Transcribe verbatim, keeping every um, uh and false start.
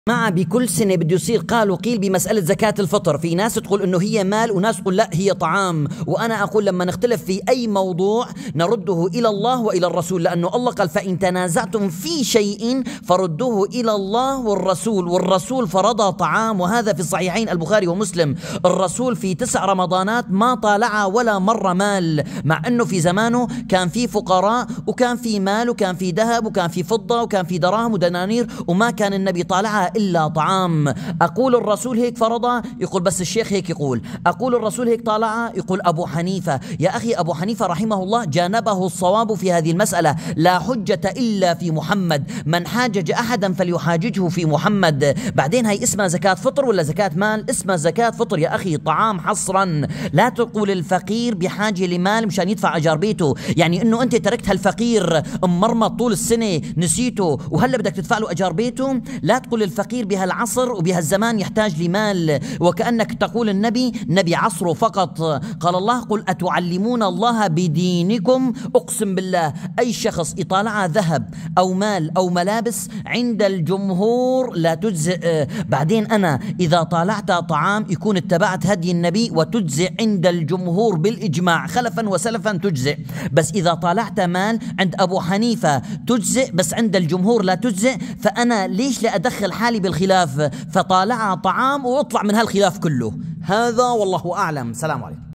مع بكل سنة بده يصير قال وقيل بمسألة زكاة الفطر. في ناس تقول انه هي مال وناس تقول لا هي طعام، وانا اقول لما نختلف في اي موضوع نرده الى الله والى الرسول، لانه الله قال فإن تنازعتم في شيء فردوه الى الله والرسول، والرسول فرض طعام، وهذا في الصحيحين البخاري ومسلم. الرسول في تسع رمضانات ما طالع ولا مرة مال، مع انه في زمانه كان في فقراء وكان في مال وكان في ذهب وكان في فضة وكان في دراهم ودنانير، وما كان النبي طالعها إلا طعام. أقول الرسول هيك فرضها، يقول بس الشيخ هيك يقول. أقول الرسول هيك طالعها، يقول أبو حنيفة. يا أخي أبو حنيفة رحمه الله جانبه الصواب في هذه المسألة، لا حجة إلا في محمد، من حاجج أحدا فليحاججه في محمد. بعدين هي اسمها زكاة فطر ولا زكاة مال؟ اسمها زكاة فطر يا أخي، طعام حصرا. لا تقول الفقير بحاجة لمال مشان يدفع أجار بيته، يعني إنه أنت تركت هالفقير مرمط طول السنة نسيته وهلا بدك تدفع له أجار بيته. لا تقول الفقير بهالعصر وبهالزمان يحتاج لمال، وكأنك تقول النبي نبي عصره فقط. قال الله قل أتعلمون الله بدينكم. أقسم بالله أي شخص يطالع ذهب أو مال أو ملابس عند الجمهور لا تجزئ. بعدين أنا إذا طالعت طعام يكون اتبعت هدي النبي وتجزئ عند الجمهور بالإجماع، خلفا وسلفا تجزئ. بس إذا طالعت مال عند أبو حنيفة تجزئ، بس عند الجمهور لا تجزئ. فأنا ليش لا أدخل حالي بالخلاف؟ فطالعها طعام واطلع من هالخلاف كله. هذا والله أعلم. سلام عليكم.